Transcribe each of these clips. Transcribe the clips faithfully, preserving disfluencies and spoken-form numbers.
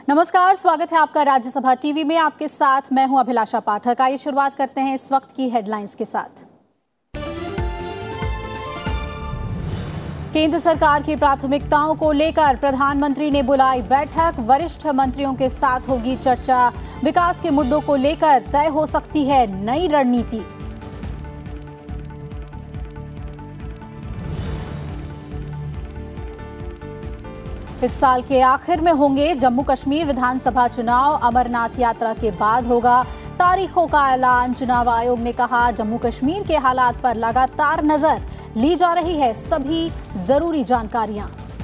नमस्कार, स्वागत है आपका राज्यसभा टीवी में। आपके साथ मैं हूं अभिलाषा पाठक। आइए शुरुआत करते हैं इस वक्त की हेडलाइंस के साथ। केंद्र सरकार की प्राथमिकताओं को लेकर प्रधानमंत्री ने बुलाई बैठक। वरिष्ठ मंत्रियों के साथ होगी चर्चा। विकास के मुद्दों को लेकर तय हो सकती है नई रणनीति। इस साल के आखिर में होंगे जम्मू कश्मीर विधानसभा चुनाव। अमरनाथ यात्रा के बाद होगा तारीखों का ऐलान। चुनाव आयोग ने कहा जम्मू कश्मीर के हालात पर लगातार नजर ली जा रही है, सभी जरूरी जानकारियां।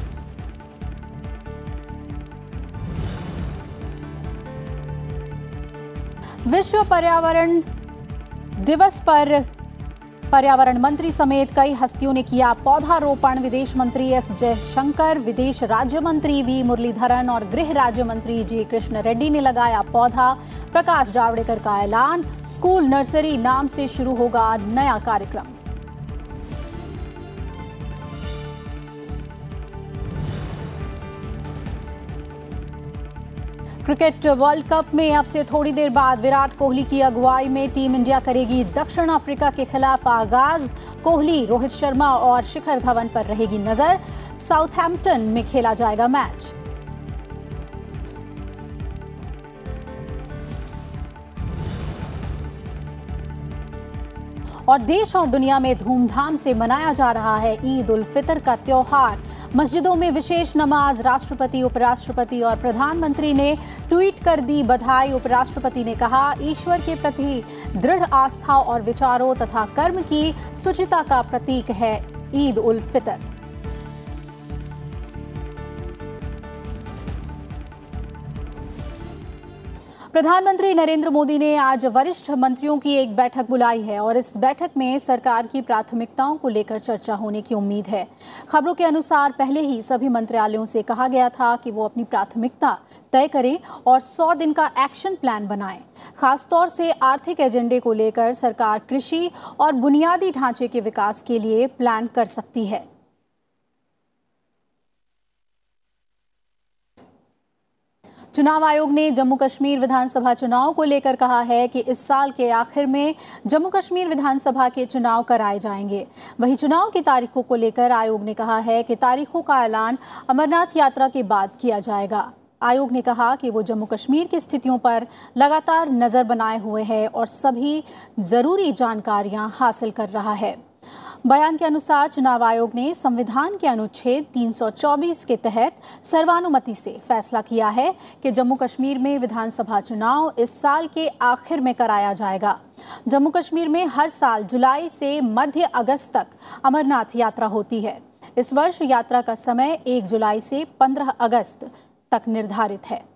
विश्व पर्यावरण दिवस पर पर्यावरण मंत्री समेत कई हस्तियों ने किया पौधारोपण। विदेश मंत्री एस जयशंकर, विदेश राज्य मंत्री वी मुरलीधरन और गृह राज्य मंत्री जी कृष्ण रेड्डी ने लगाया पौधा। प्रकाश जावड़ेकर का ऐलान, स्कूल नर्सरी नाम से शुरू होगा नया कार्यक्रम। क्रिकेट वर्ल्ड कप में अब से थोड़ी देर बाद विराट कोहली की अगुवाई में टीम इंडिया करेगी दक्षिण अफ्रीका के खिलाफ आगाज। कोहली, रोहित शर्मा और शिखर धवन पर रहेगी नजर। साउथहैम्पटन में खेला जाएगा मैच। और देश और दुनिया में धूमधाम से मनाया जा रहा है ईद उल फितर का त्योहार। मस्जिदों में विशेष नमाज। राष्ट्रपति, उपराष्ट्रपति और प्रधानमंत्री ने ट्वीट कर दी बधाई। उपराष्ट्रपति ने कहा ईश्वर के प्रति दृढ़ आस्था और विचारों तथा कर्म की सुचिता का प्रतीक है ईद उल फितर। प्रधानमंत्री नरेंद्र मोदी ने आज वरिष्ठ मंत्रियों की एक बैठक बुलाई है और इस बैठक में सरकार की प्राथमिकताओं को लेकर चर्चा होने की उम्मीद है। खबरों के अनुसार पहले ही सभी मंत्रालयों से कहा गया था कि वो अपनी प्राथमिकता तय करें और सौ दिन का एक्शन प्लान बनाएं। खासतौर से आर्थिक एजेंडे को लेकर सरकार कृषि और बुनियादी ढांचे के विकास के लिए प्लान कर सकती है। चुनाव आयोग ने जम्मू कश्मीर विधानसभा चुनाव को लेकर कहा है कि इस साल के आखिर में जम्मू कश्मीर विधानसभा के चुनाव कराए जाएंगे। वहीं चुनाव की तारीखों को लेकर आयोग ने कहा है कि तारीखों का ऐलान अमरनाथ यात्रा के बाद किया जाएगा। आयोग ने कहा कि वो जम्मू कश्मीर की स्थितियों पर लगातार नजर बनाए हुए है और सभी जरूरी जानकारियां हासिल कर रहा है। बयान के अनुसार चुनाव आयोग ने संविधान के अनुच्छेद तीन सौ चौबीस के तहत सर्वानुमति से फैसला किया है कि जम्मू कश्मीर में विधानसभा चुनाव इस साल के आखिर में कराया जाएगा। जम्मू कश्मीर में हर साल जुलाई से मध्य अगस्त तक अमरनाथ यात्रा होती है। इस वर्ष यात्रा का समय एक जुलाई से पंद्रह अगस्त तक निर्धारित है।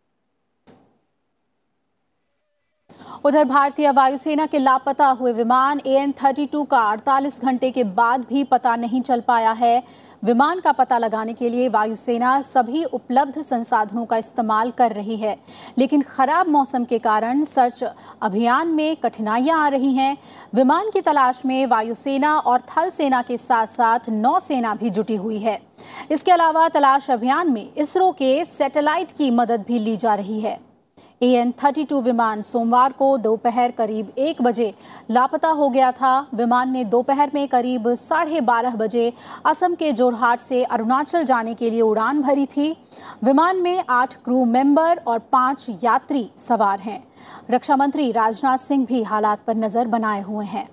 उधर भारतीय वायुसेना के लापता हुए विमान ए एन थर्टी टू का अड़तालीस घंटे के बाद भी पता नहीं चल पाया है। विमान का पता लगाने के लिए वायुसेना सभी उपलब्ध संसाधनों का इस्तेमाल कर रही है, लेकिन खराब मौसम के कारण सर्च अभियान में कठिनाइयां आ रही हैं। विमान की तलाश में वायुसेना और थल सेना के साथ साथ नौसेना भी जुटी हुई है। इसके अलावा तलाश अभियान में इसरो के सैटेलाइट की मदद भी ली जा रही है। ए एन थर्टी टू विमान सोमवार को दोपहर करीब एक बजे लापता हो गया था। विमान ने दोपहर में करीब साढ़े बारह बजे असम के जोरहाट से अरुणाचल जाने के लिए उड़ान भरी थी। विमान में आठ क्रू मेंबर और पांच यात्री सवार हैं। रक्षा मंत्री राजनाथ सिंह भी हालात पर नजर बनाए हुए हैं।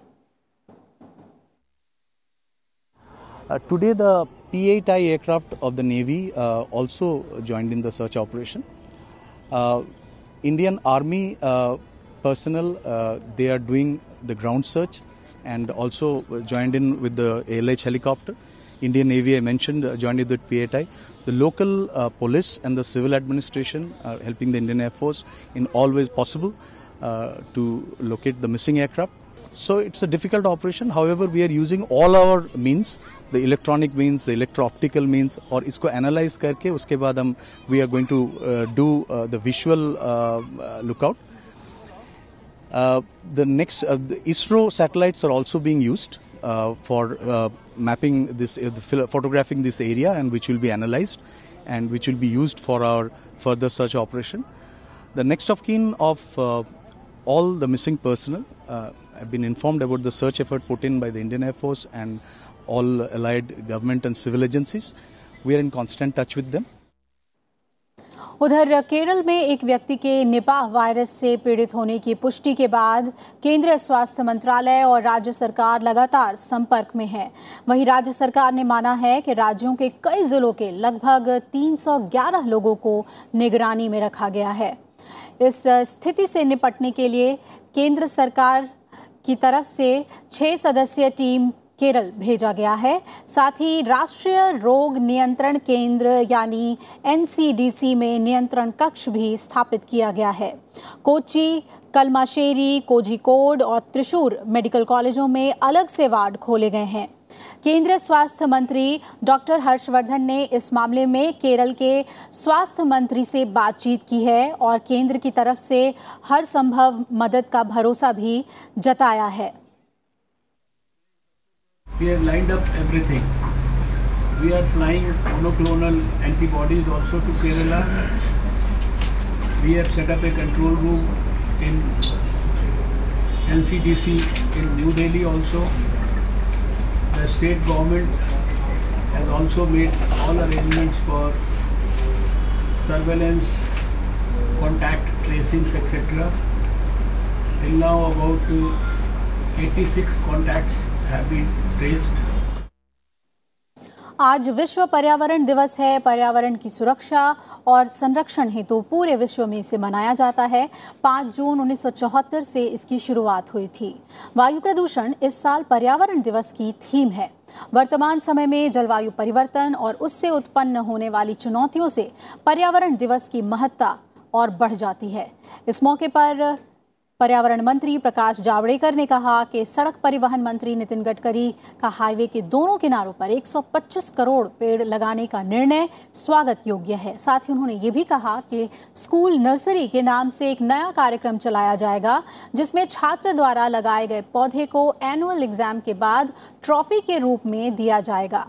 Today the P eight I aircraft of the Navy uh, also joined in the search operation. Uh, Indian Army uh, personnel, uh, they are doing the ground search and also joined in with the A L H helicopter. Indian Navy, I mentioned, uh, joined in with P eight I. The local uh, police and the civil administration are helping the Indian Air Force in all ways possible uh, to locate the missing aircraft. So it's a difficult operation. However, we are using all our means, the electronic means, the electro-optical means, और इसको analyze करके उसके बाद हम we are going to uh, do uh, the visual uh, uh, lookout. Uh, the next, uh, the ISRO satellites are also being used uh, for uh, mapping this, uh, photographing this area, and which will be analyzed and which will be used for our further search operation. The next of kin of uh, all the missing personnel uh, have been informed about the search effort put in by the Indian Air Force and all allied government and civil agencies. We are in constant touch with them. उधर केरल में एक व्यक्ति के Nipah virus से पीड़ित होने की पुष्टि के बाद केंद्रीय स्वास्थ्य मंत्रालय और राज्य सरकार लगातार संपर्क में है। वहीं राज्य सरकार ने माना है कि राज्यों के कई जिलों के लगभग तीन सौ ग्यारह लोगों को निगरानी में रखा गया है। इस स्थिति से निपटने के लिए केंद्र सरकार की तरफ से छह सदस्यीय टीम केरल भेजा गया है। साथ ही राष्ट्रीय रोग नियंत्रण केंद्र यानी एन सी डी सी में नियंत्रण कक्ष भी स्थापित किया गया है। कोच्चि, कलमाशेरी, कोझिकोड और त्रिशूर मेडिकल कॉलेजों में अलग से वार्ड खोले गए हैं। केंद्रीय स्वास्थ्य मंत्री डॉक्टर हर्षवर्धन ने इस मामले में केरल के स्वास्थ्य मंत्री से बातचीत की है और केंद्र की तरफ से हर संभव मदद का भरोसा भी जताया है। We have lined up everything. We are flying monoclonal antibodies also to Kerala. We have set up a control room in N C D C in New Delhi also. The state government has also made all arrangements for surveillance, contact tracings, et cetera. Till now about uh, eighty-six contacts have been traced. आज विश्व पर्यावरण दिवस है। पर्यावरण की सुरक्षा और संरक्षण हेतु पूरे विश्व में इसे मनाया जाता है। पाँच जून उन्नीस सौ चौहत्तर से इसकी शुरुआत हुई थी। वायु प्रदूषण इस साल पर्यावरण दिवस की थीम है। वर्तमान समय में जलवायु परिवर्तन और उससे उत्पन्न होने वाली चुनौतियों से पर्यावरण दिवस की महत्ता और बढ़ जाती है। इस मौके पर पर्यावरण मंत्री प्रकाश जावड़ेकर ने कहा कि सड़क परिवहन मंत्री नितिन गडकरी का हाईवे के दोनों किनारों पर एक सौ पच्चीस करोड़ पेड़ लगाने का निर्णय स्वागत योग्य है। साथ ही उन्होंने ये भी कहा कि स्कूल नर्सरी के नाम से एक नया कार्यक्रम चलाया जाएगा, जिसमें छात्र द्वारा लगाए गए पौधे को एनुअल एग्जाम के बाद ट्रॉफी के रूप में दिया जाएगा।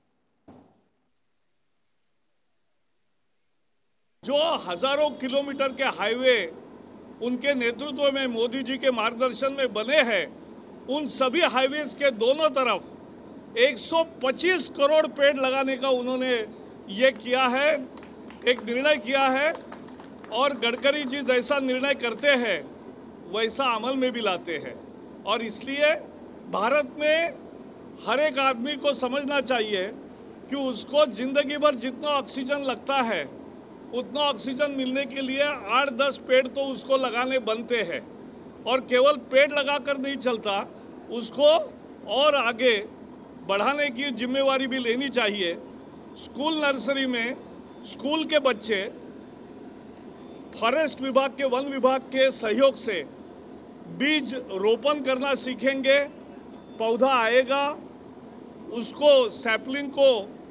जो हजारों किलोमीटर के हाईवे उनके नेतृत्व में मोदी जी के मार्गदर्शन में बने हैं, उन सभी हाईवेज के दोनों तरफ एक सौ पच्चीस करोड़ पेड़ लगाने का उन्होंने ये किया है, एक निर्णय किया है। और गडकरी जी जैसा निर्णय करते हैं वैसा अमल में भी लाते हैं। और इसलिए भारत में हर एक आदमी को समझना चाहिए कि उसको जिंदगी भर जितना ऑक्सीजन लगता है उतना ऑक्सीजन मिलने के लिए आठ दस पेड़ तो उसको लगाने बनते हैं। और केवल पेड़ लगाकर नहीं चलता, उसको और आगे बढ़ाने की जिम्मेवारी भी लेनी चाहिए। स्कूल नर्सरी में स्कूल के बच्चे फॉरेस्ट विभाग के, वन विभाग के सहयोग से बीज रोपण करना सीखेंगे। पौधा आएगा, उसको सैपलिंग को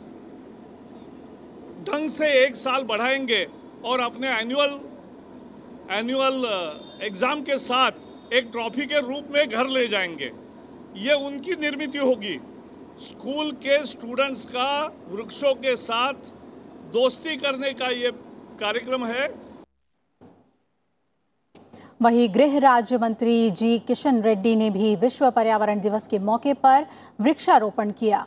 ढंग से एक साल बढ़ाएंगे और अपने एनुअल एनुअल एग्जाम के साथ एक ट्रॉफी के रूप में घर ले जाएंगे। ये उनकी निर्मित होगी। स्कूल के स्टूडेंट्स का वृक्षों के साथ दोस्ती करने का ये कार्यक्रम है। वहीं गृह राज्य मंत्री जी किशन रेड्डी ने भी विश्व पर्यावरण दिवस के मौके पर वृक्षारोपण किया।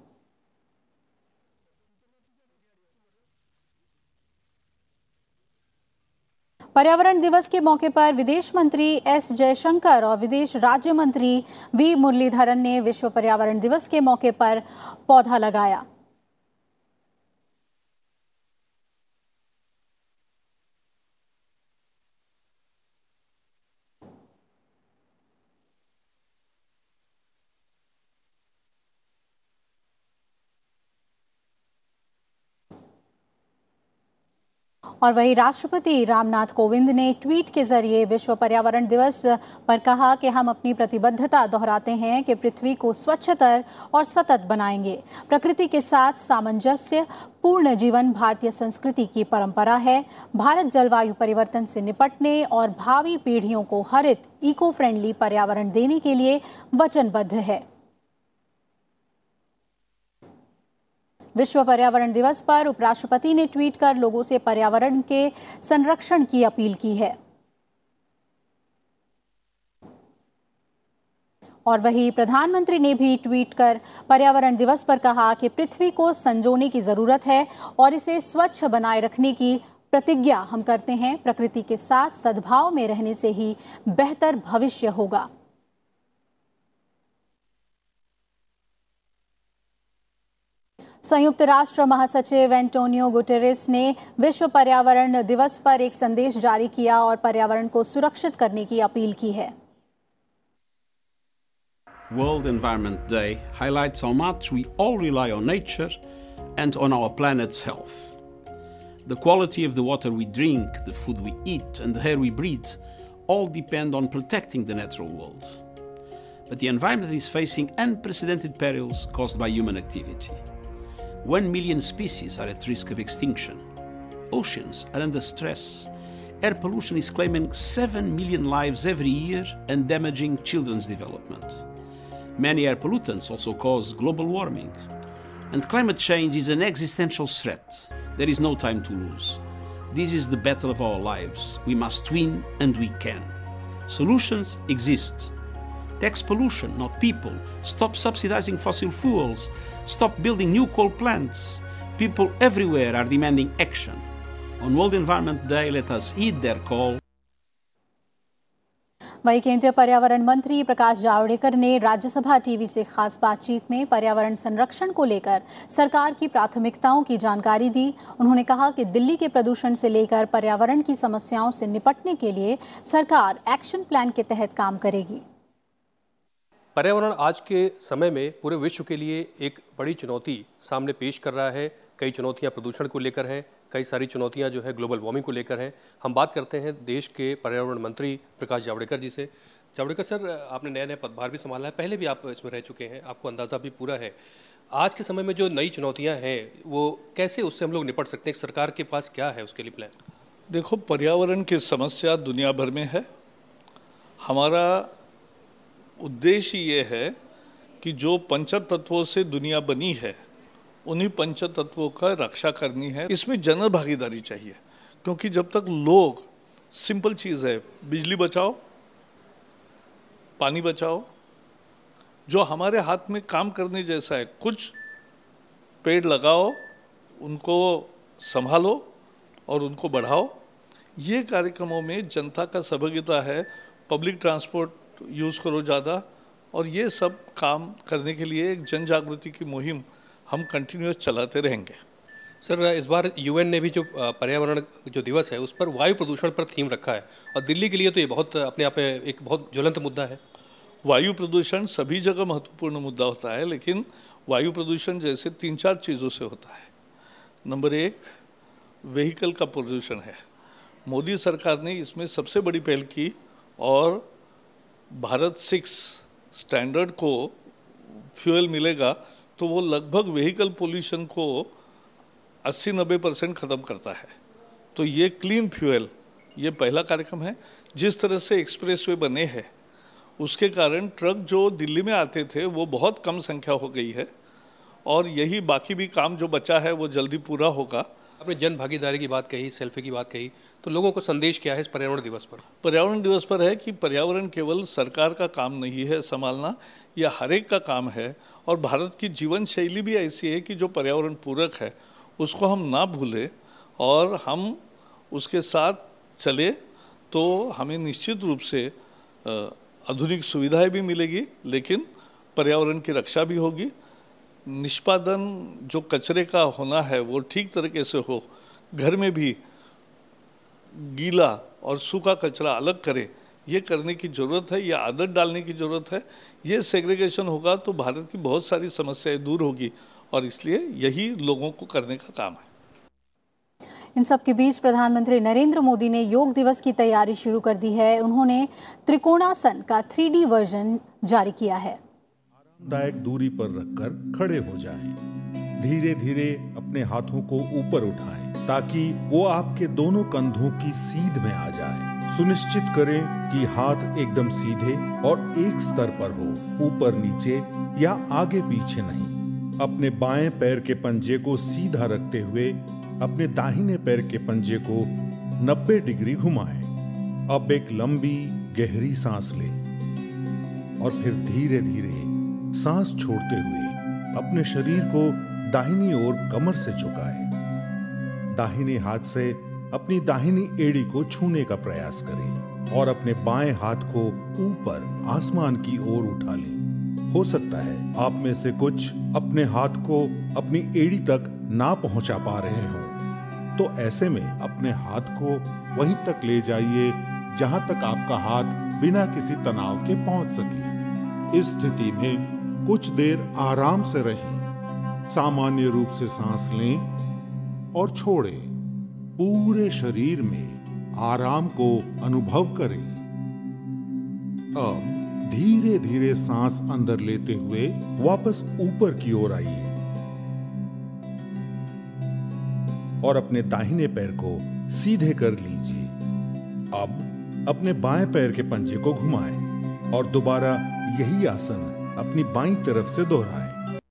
पर्यावरण दिवस के मौके पर विदेश मंत्री एस जयशंकर और विदेश राज्य मंत्री वी मुरलीधरन ने विश्व पर्यावरण दिवस के मौके पर पौधा लगाया। और वहीं राष्ट्रपति रामनाथ कोविंद ने ट्वीट के जरिए विश्व पर्यावरण दिवस पर कहा कि हम अपनी प्रतिबद्धता दोहराते हैं कि पृथ्वी को स्वच्छतर और सतत बनाएंगे। प्रकृति के साथ सामंजस्य पूर्ण जीवन भारतीय संस्कृति की परंपरा है। भारत जलवायु परिवर्तन से निपटने और भावी पीढ़ियों को हरित इको फ्रेंडली पर्यावरण देने के लिए वचनबद्ध है। विश्व पर्यावरण दिवस पर उपराष्ट्रपति ने ट्वीट कर लोगों से पर्यावरण के संरक्षण की अपील की है। और वहीं प्रधानमंत्री ने भी ट्वीट कर पर्यावरण दिवस पर कहा कि पृथ्वी को संजोने की जरूरत है और इसे स्वच्छ बनाए रखने की प्रतिज्ञा हम करते हैं। प्रकृति के साथ सद्भाव में रहने से ही बेहतर भविष्य होगा। संयुक्त राष्ट्र महासचिव एंटोनियो गुटेरेस ने विश्व पर्यावरण दिवस पर एक संदेश जारी किया और पर्यावरण को सुरक्षित करने की अपील की है। World Environment Day highlights how much we all rely on nature and on our planet's health. The quality of the water we drink, the food we eat, and the air we breathe all depend on protecting the natural world. But the environment is facing unprecedented perils caused by human activity. One million species are at risk of extinction. Oceans are under stress. Air pollution is claiming seven million lives every year and damaging children's development. Many air pollutants also cause global warming. And climate change is an existential threat. There is no time to lose. This is the battle of our lives. We must win, and we can. Solutions exist. Tax pollution, not people. Stop subsidizing fossil fuels. Stop building new coal plants. People everywhere are demanding action. On World Environment Day, let us heed their call. वहीं केंद्रीय पर्यावरण मंत्री प्रकाश जावड़ेकर ने Rajya Sabha TV से खास बातचीत में पर्यावरण संरक्षण को लेकर सरकार की प्राथमिकताओं की जानकारी दी। उन्होंने कहा कि दिल्ली के प्रदूषण से लेकर पर्यावरण की समस्याओं से निपटने के लिए सरकार एक्शन प्लान के तहत काम करेगी। पर्यावरण आज के समय में पूरे विश्व के लिए एक बड़ी चुनौती सामने पेश कर रहा है। कई चुनौतियां प्रदूषण को लेकर हैं, कई सारी चुनौतियां जो है ग्लोबल वार्मिंग को लेकर हैं। हम बात करते हैं देश के पर्यावरण मंत्री प्रकाश जावड़ेकर जी से। जावड़ेकर सर, आपने नया नया पदभार भी संभाला है, पहले भी आप इसमें रह चुके हैं, आपको अंदाज़ा भी पूरा है। आज के समय में जो नई चुनौतियां हैं वो कैसे उससे हम लोग निपट सकते हैं? सरकार के पास क्या है उसके लिए प्लान? देखो, पर्यावरण की समस्या दुनिया भर में है। हमारा उद्देश्य ये है कि जो पंच तत्वों से दुनिया बनी है उन्हीं पंच तत्वों का रक्षा करनी है। इसमें जन भागीदारी चाहिए, क्योंकि जब तक लोग, सिंपल चीज़ है, बिजली बचाओ, पानी बचाओ, जो हमारे हाथ में काम करने जैसा है, कुछ पेड़ लगाओ, उनको संभालो और उनको बढ़ाओ। ये कार्यक्रमों में जनता का सहभागिता है। पब्लिक ट्रांसपोर्ट यूज़ करो ज़्यादा, और ये सब काम करने के लिए एक जन जागृति की मुहिम हम कंटिन्यूस चलाते रहेंगे। सर, इस बार यूएन ने भी जो पर्यावरण जो दिवस है उस पर वायु प्रदूषण पर थीम रखा है, और दिल्ली के लिए तो ये बहुत अपने आप में एक बहुत ज्वलंत मुद्दा है। वायु प्रदूषण सभी जगह महत्वपूर्ण मुद्दा होता है, लेकिन वायु प्रदूषण जैसे तीन चार चीज़ों से होता है। नंबर एक, व्हीकल का प्रदूषण है। मोदी सरकार ने इसमें सबसे बड़ी पहल की और भारत सिक्स स्टैंडर्ड को फ्यूल मिलेगा तो वो लगभग व्हीकल पोल्यूशन को अस्सी नब्बे परसेंट ख़त्म करता है। तो ये क्लीन फ्यूल, ये पहला कार्यक्रम है। जिस तरह से एक्सप्रेसवे बने हैं उसके कारण ट्रक जो दिल्ली में आते थे वो बहुत कम संख्या हो गई है, और यही बाकी भी काम जो बचा है वो जल्दी पूरा होगा। आपने जन भागीदारी की बात कही, सेल्फी की बात कही, तो लोगों को संदेश क्या है इस पर्यावरण दिवस पर? पर्यावरण दिवस पर है कि पर्यावरण केवल सरकार का काम नहीं है संभालना, यह हर एक का काम है। और भारत की जीवन शैली भी ऐसी है कि जो पर्यावरण पूरक है उसको हम ना भूलें और हम उसके साथ चले, तो हमें निश्चित रूप से आधुनिक सुविधाएं भी मिलेगी, लेकिन पर्यावरण की रक्षा भी होगी। निष्पादन जो कचरे का होना है वो ठीक तरीके से हो, घर में भी गीला और सूखा कचरा अलग करें, ये करने की ज़रूरत है, ये आदत डालने की ज़रूरत है। ये सेग्रीगेशन होगा तो भारत की बहुत सारी समस्याएं दूर होगी, और इसलिए यही लोगों को करने का काम है। इन सब के बीच प्रधानमंत्री नरेंद्र मोदी ने योग दिवस की तैयारी शुरू कर दी है। उन्होंने त्रिकोणासन का थ्री डी वर्जन जारी किया है। आरामदायक दूरी पर रखकर खड़े हो जाएं। धीरे धीरे अपने हाथों को ऊपर उठाएं ताकि वो आपके दोनों कंधों की सीध में आ जाए। सुनिश्चित करें कि हाथ एकदम सीधे और एक स्तर पर हो, ऊपर नीचे या आगे पीछे नहीं। अपने बाएं पैर के पंजे को सीधा रखते हुए अपने दाहिने पैर के पंजे को नब्बे डिग्री घुमाएं। अब एक लंबी गहरी सांस लें और फिर धीरे धीरे सांस छोड़ते हुए अपने शरीर को दाहिनी ओर कमर से झुकाएं। दाहिने हाथ से अपनी दाहिनी एड़ी को छूने का प्रयास करें और अपने बाएं हाथ को ऊपर आसमान की ओर उठा लें। हो सकता है आप में से कुछ अपने हाथ को अपनी एड़ी तक ना पहुंचा पा रहे हों, तो ऐसे में अपने हाथ को वहीं तक ले जाइए जहां तक आपका हाथ बिना किसी तनाव के पहुंच सके। इस स्थिति में कुछ देर आराम से रहें। सामान्य रूप से सांस लें और छोड़ें। पूरे शरीर में आराम को अनुभव करें। अब धीरे धीरे सांस अंदर लेते हुए वापस ऊपर की ओर आइए और अपने दाहिने पैर को सीधे कर लीजिए। अब अपने बाएं पैर के पंजे को घुमाएं और दोबारा यही आसन अपनी बाईं तरफ से दोहराएं।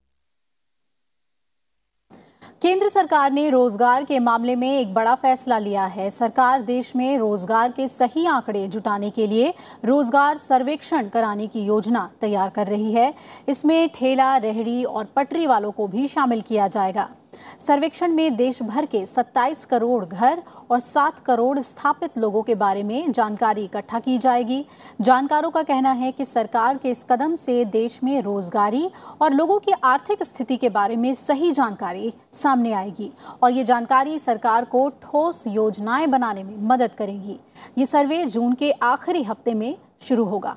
केंद्र सरकार ने रोजगार के मामले में एक बड़ा फैसला लिया है। सरकार देश में रोजगार के सही आंकड़े जुटाने के लिए रोजगार सर्वेक्षण कराने की योजना तैयार कर रही है। इसमें ठेला, रेहड़ी और पटरी वालों को भी शामिल किया जाएगा। सर्वेक्षण में देश भर के सत्ताईस करोड़ घर और सात करोड़ स्थापित लोगों के बारे में जानकारी इकट्ठा की जाएगी। जानकारों का कहना है कि सरकार के इस कदम से देश में रोजगारी और लोगों की आर्थिक स्थिति के बारे में सही जानकारी सामने आएगी और ये जानकारी सरकार को ठोस योजनाएं बनाने में मदद करेगी। ये सर्वे जून के आखिरी हफ्ते में शुरू होगा।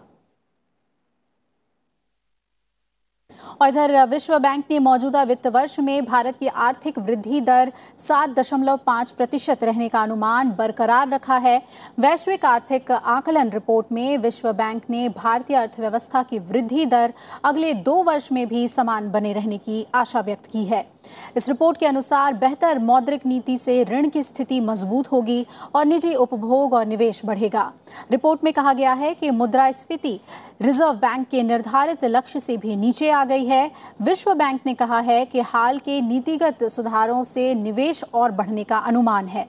और इधर विश्व बैंक ने मौजूदा वित्त वर्ष में भारत की आर्थिक वृद्धि दर सात दशमलव पाँच प्रतिशत रहने का अनुमान बरकरार रखा है। वैश्विक आर्थिक आकलन रिपोर्ट में विश्व बैंक ने भारतीय अर्थव्यवस्था की वृद्धि दर अगले दो वर्ष में भी समान बने रहने की आशा व्यक्त की है। इस रिपोर्ट के अनुसार बेहतर मौद्रिक नीति से ऋण की स्थिति मजबूत होगी और निजी उपभोग और निवेश बढ़ेगा। रिपोर्ट में कहा गया है कि मुद्रास्फीति रिजर्व बैंक के निर्धारित लक्ष्य से भी नीचे आ गई है। विश्व बैंक ने कहा है कि हाल के नीतिगत सुधारों से निवेश और बढ़ने का अनुमान है।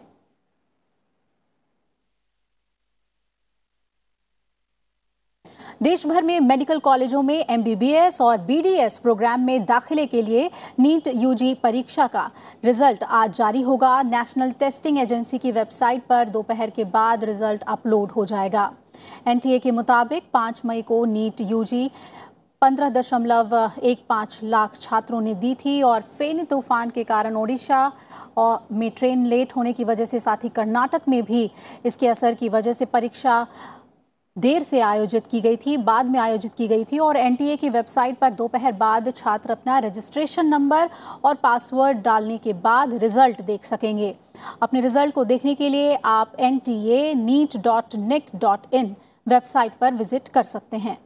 देश भर में मेडिकल कॉलेजों में एम बी बी एस और बी डी एस प्रोग्राम में दाखिले के लिए नीट यू जी परीक्षा का रिजल्ट आज जारी होगा। नेशनल टेस्टिंग एजेंसी की वेबसाइट पर दोपहर के बाद रिजल्ट अपलोड हो जाएगा। एन टी ए के मुताबिक पाँच मई को नीट यू जी पंद्रह दशमलव एक पाँच लाख छात्रों ने दी थी और फेनी तूफान के कारण ओडिशा और में ट्रेन लेट होने की वजह से साथ ही कर्नाटक में भी इसके असर की वजह से परीक्षा देर से आयोजित की गई थी बाद में आयोजित की गई थी और एन टी ए की वेबसाइट पर दोपहर बाद छात्र अपना रजिस्ट्रेशन नंबर और पासवर्ड डालने के बाद रिजल्ट देख सकेंगे। अपने रिजल्ट को देखने के लिए आप N T A NEET dot nic dot in website पर विजिट कर सकते हैं।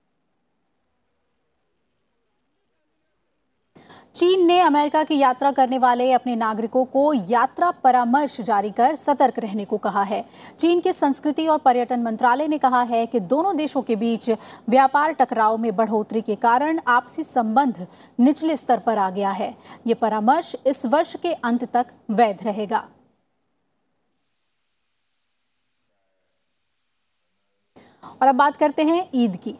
चीन ने अमेरिका की यात्रा करने वाले अपने नागरिकों को यात्रा परामर्श जारी कर सतर्क रहने को कहा है। चीन के संस्कृति और पर्यटन मंत्रालय ने कहा है कि दोनों देशों के बीच व्यापार टकराव में बढ़ोतरी के कारण आपसी संबंध निचले स्तर पर आ गया है। ये परामर्श इस वर्ष के अंत तक वैध रहेगा। और अब बात करते हैं ईद की।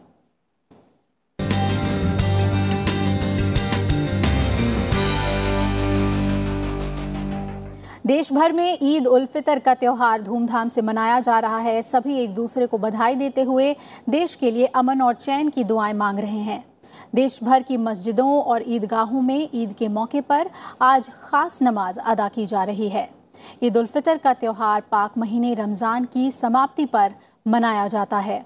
देश भर में ईद उल फितर का त्योहार धूमधाम से मनाया जा रहा है। सभी एक दूसरे को बधाई देते हुए देश के लिए अमन और चैन की दुआएं मांग रहे हैं। देश भर की मस्जिदों और ईदगाहों में ईद के मौके पर आज खास नमाज अदा की जा रही है। ईद उल फितर का त्योहार पाक महीने रमजान की समाप्ति पर मनाया जाता है।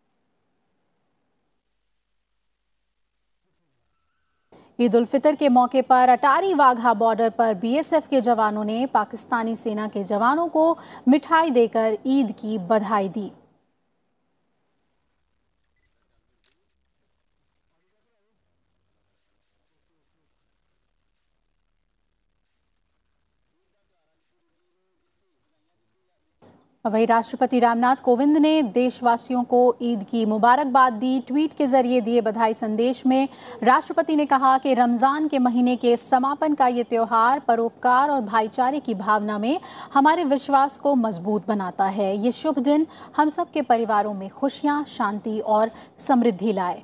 ईद उल फितर के मौके पर अटारी वाघा बॉर्डर पर बी एस एफ के जवानों ने पाकिस्तानी सेना के जवानों को मिठाई देकर ईद की बधाई दी। वहीं राष्ट्रपति रामनाथ कोविंद ने देशवासियों को ईद की मुबारकबाद दी। ट्वीट के जरिए दिए बधाई संदेश में राष्ट्रपति ने कहा कि रमजान के महीने के समापन का ये त्योहार परोपकार और भाईचारे की भावना में हमारे विश्वास को मजबूत बनाता है। ये शुभ दिन हम सब के परिवारों में खुशियां, शांति और समृद्धि लाए।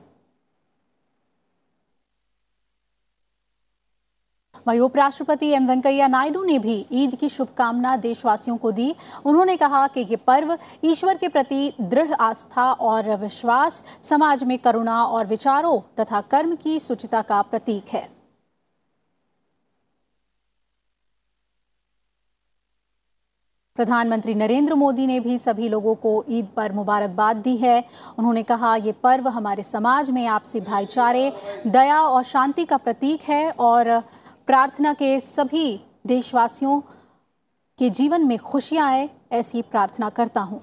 वहीं उपराष्ट्रपति एम वेंकैया नायडू ने भी ईद की शुभकामना देशवासियों को दी। उन्होंने कहा कि ये पर्व ईश्वर के प्रति दृढ़ आस्था और विश्वास, समाज में करुणा और विचारों तथा कर्म की शुचिता का प्रतीक है। प्रधानमंत्री नरेंद्र मोदी ने भी सभी लोगों को ईद पर मुबारकबाद दी है। उन्होंने कहा ये पर्व हमारे समाज में आपसी भाईचारे, दया और शांति का प्रतीक है और प्रार्थना के सभी देशवासियों के जीवन में खुशियां आए, ऐसी प्रार्थना करता हूं।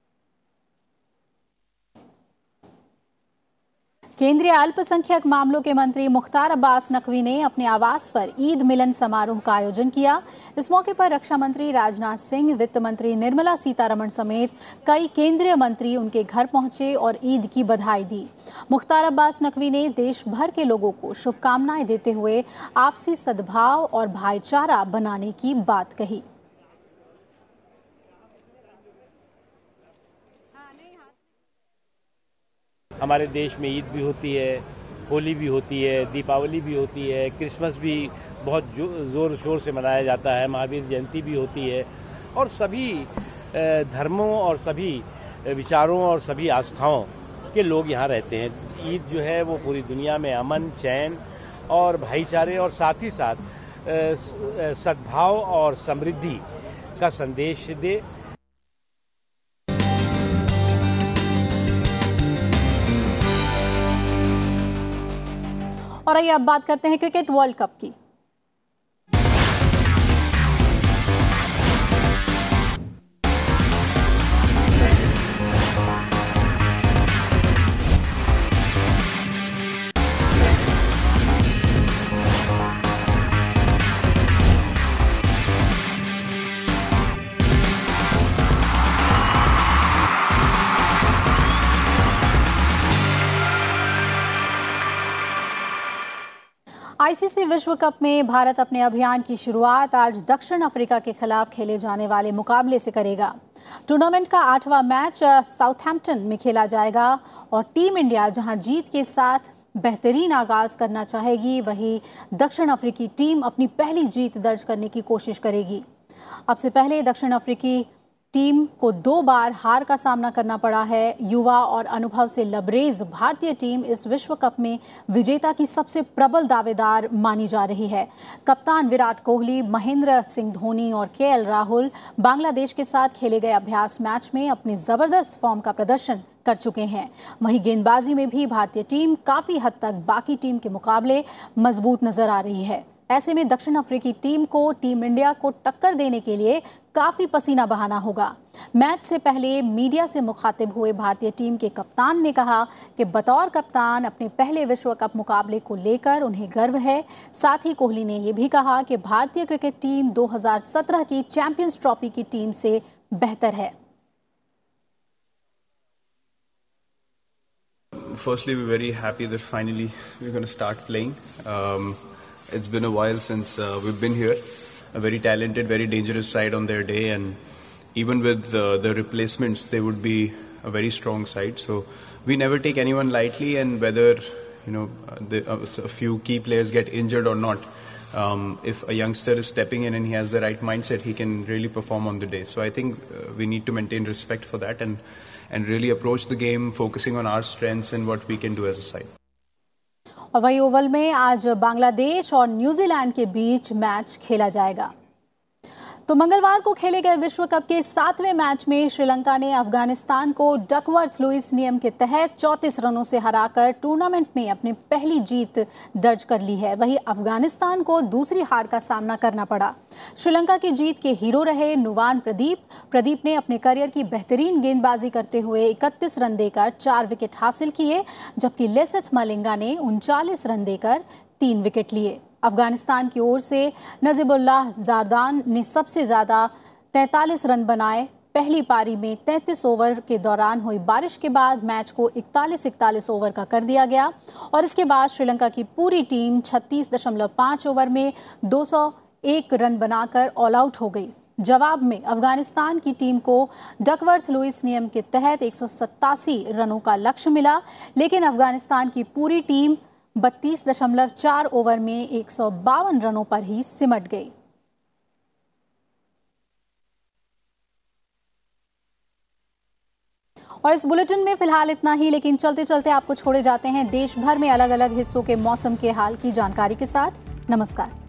केंद्रीय अल्पसंख्यक मामलों के मंत्री मुख्तार अब्बास नकवी ने अपने आवास पर ईद मिलन समारोह का आयोजन किया। इस मौके पर रक्षा मंत्री राजनाथ सिंह, वित्त मंत्री निर्मला सीतारमण समेत कई केंद्रीय मंत्री उनके घर पहुंचे और ईद की बधाई दी। मुख्तार अब्बास नकवी ने देश भर के लोगों को शुभकामनाएं देते हुए आपसी सद्भाव और भाईचारा बनाने की बात कही। हमारे देश में ईद भी होती है, होली भी होती है, दीपावली भी होती है, क्रिसमस भी बहुत ज़ोर शोर से मनाया जाता है, महावीर जयंती भी होती है और सभी धर्मों और सभी विचारों और सभी आस्थाओं के लोग यहाँ रहते हैं। ईद जो है वो पूरी दुनिया में अमन, चैन और भाईचारे और साथ ही साथ सद्भाव और समृद्धि का संदेश दे। और आइए अब बात करते हैं क्रिकेट वर्ल्ड कप की। आईसीसी विश्व कप में भारत अपने अभियान की शुरुआत आज दक्षिण अफ्रीका के खिलाफ खेले जाने वाले मुकाबले से करेगा। टूर्नामेंट का आठवां मैच साउथहैम्पटन में खेला जाएगा और टीम इंडिया जहां जीत के साथ बेहतरीन आगाज करना चाहेगी, वहीं दक्षिण अफ्रीकी टीम अपनी पहली जीत दर्ज करने की कोशिश करेगी। अब से पहले दक्षिण अफ्रीकी टीम को दो बार हार का सामना करना पड़ा है। युवा और अनुभव से लबरेज भारतीय टीम इस विश्व कप में विजेता की सबसे प्रबल दावेदार मानी जा रही है। कप्तान विराट कोहली, महेंद्र सिंह धोनी और केएल राहुल बांग्लादेश के साथ खेले गए अभ्यास मैच में अपनी जबरदस्त फॉर्म का प्रदर्शन कर चुके हैं। वहीं गेंदबाजी में भी भारतीय टीम काफी हद तक बाकी टीम के मुकाबले मजबूत नजर आ रही है। ऐसे में दक्षिण अफ्रीकी टीम को टीम इंडिया को टक्कर देने के लिए काफी पसीना बहाना होगा। मैच से पहले मीडिया से मुखातिब हुए भारतीय टीम के कप्तान ने कहा कि बतौर कप्तान अपने पहले विश्व कप मुकाबले को लेकर उन्हें गर्व है। साथ ही कोहली ने यह भी कहा कि भारतीय क्रिकेट टीम दो हज़ार सत्रह की चैंपियंस ट्रॉफी की टीम से बेहतर है। Firstly, we're very happy that finally we're going to start playing. Um, It's been a while since uh, we've been here. A very talented, very dangerous side on their day, and even with uh, the replacements, they would be a very strong side. So we never take anyone lightly, and whether you know the, uh, a few key players get injured or not, um, if a youngster is stepping in and he has the right mindset, he can really perform on the day. So I think uh, we need to maintain respect for that and and really approach the game focusing on our strengths and what we can do as a side. और वही Oval में आज बांग्लादेश और New Zealand के बीच match खेला जाएगा। तो मंगलवार को खेले गए विश्व कप के सातवें मैच में श्रीलंका ने अफगानिस्तान को डकवर्थ लुईस नियम के तहत चौंतीस रनों से हराकर टूर्नामेंट में अपनी पहली जीत दर्ज कर ली है। वहीं अफगानिस्तान को दूसरी हार का सामना करना पड़ा। श्रीलंका की जीत के हीरो रहे नुवान प्रदीप। प्रदीप ने अपने करियर की बेहतरीन गेंदबाजी करते हुए इकतीस रन देकर चार विकेट हासिल किए, जबकि लेसिथ मलिंगा ने उनचालीस रन देकर तीन विकेट लिए। अफगानिस्तान की ओर से नजीबुल्लाह जारदान ने सबसे ज़्यादा तैंतालीस रन बनाए। पहली पारी में तैंतीस ओवर के दौरान हुई बारिश के बाद मैच को इकतालीस इकतालीस ओवर का कर दिया गया और इसके बाद श्रीलंका की पूरी टीम छत्तीस दशमलव पाँच ओवर में दो सौ एक रन बनाकर ऑल आउट हो गई। जवाब में अफगानिस्तान की टीम को डकवर्थ लुइस नियम के तहत एक सौ सत्तासी रनों का लक्ष्य मिला, लेकिन अफगानिस्तान की पूरी टीम बत्तीस दशमलव चार ओवर में एक सौ बावन रनों पर ही सिमट गई। और इस बुलेटिन में फिलहाल इतना ही, लेकिन चलते चलते आपको छोड़े जाते हैं देश भर में अलग अलग हिस्सों के मौसम के हाल की जानकारी के साथ। नमस्कार।